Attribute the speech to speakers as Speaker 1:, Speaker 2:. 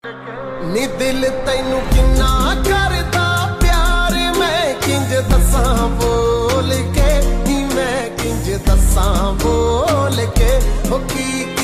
Speaker 1: नी दिल तैनू किन्ना करदा प्यार मैं किंज दसां बोल के, नी मैं किंज दसां बोल के, हो की